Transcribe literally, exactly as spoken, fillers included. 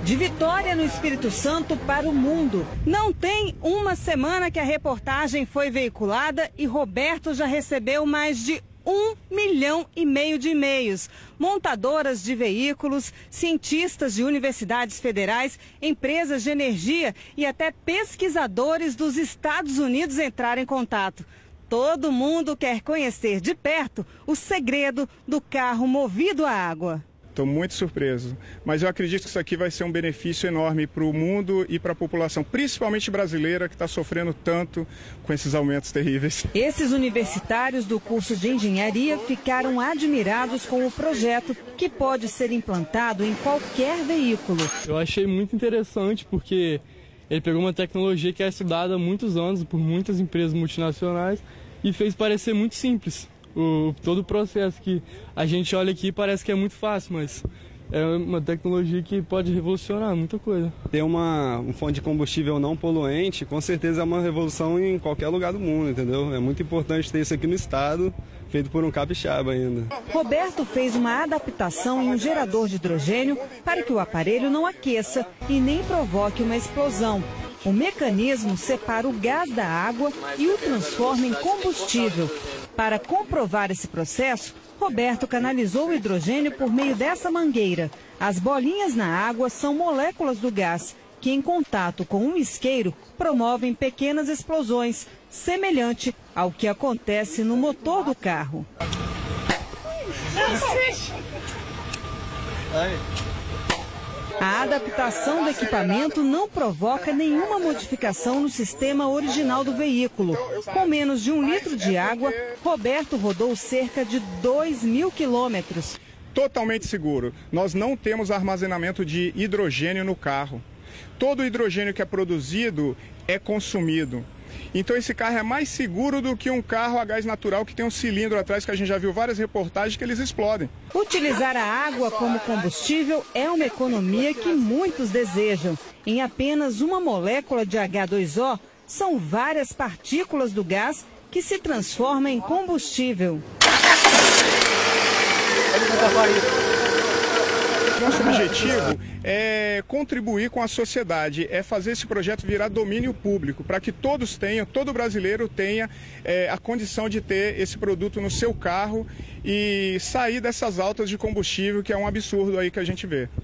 De Vitória, no Espírito Santo, para o mundo. Não tem uma semana que a reportagem foi veiculada e Roberto já recebeu mais de um milhão e meio de e-mails. Montadoras de veículos, cientistas de universidades federais, empresas de energia e até pesquisadores dos Estados Unidos entraram em contato. Todo mundo quer conhecer de perto o segredo do carro movido a água. Estou muito surpreso, mas eu acredito que isso aqui vai ser um benefício enorme para o mundo e para a população, principalmente brasileira, que está sofrendo tanto com esses aumentos terríveis. Esses universitários do curso de engenharia ficaram admirados com o projeto, que pode ser implantado em qualquer veículo. Eu achei muito interessante porque ele pegou uma tecnologia que é estudada há muitos anos por muitas empresas multinacionais e fez parecer muito simples. O, todo o processo que a gente olha aqui parece que é muito fácil, mas é uma tecnologia que pode revolucionar muita coisa. Ter uma um fonte de combustível não poluente, com certeza é uma revolução em qualquer lugar do mundo, entendeu? É muito importante ter isso aqui no estado, feito por um capixaba ainda. Roberto fez uma adaptação em um gerador de hidrogênio para que o aparelho não aqueça e nem provoque uma explosão. O mecanismo separa o gás da água e o transforma em combustível. Para comprovar esse processo, Roberto canalizou o hidrogênio por meio dessa mangueira. As bolinhas na água são moléculas do gás, que em contato com um isqueiro promovem pequenas explosões, semelhante ao que acontece no motor do carro. A adaptação do equipamento não provoca nenhuma modificação no sistema original do veículo. Com menos de um litro de água, Roberto rodou cerca de dois mil quilômetros. Totalmente seguro. Nós não temos armazenamento de hidrogênio no carro. Todo o hidrogênio que é produzido é consumido. Então esse carro é mais seguro do que um carro a gás natural que tem um cilindro atrás, que a gente já viu várias reportagens que eles explodem. Utilizar a água como combustível é uma economia que muitos desejam. Em apenas uma molécula de H dois O, são várias partículas do gás que se transformam em combustível. Nosso objetivo é contribuir com a sociedade, é fazer esse projeto virar domínio público, para que todos tenham, todo brasileiro tenha é, a condição de ter esse produto no seu carro e sair dessas altas de combustível, que é um absurdo aí que a gente vê.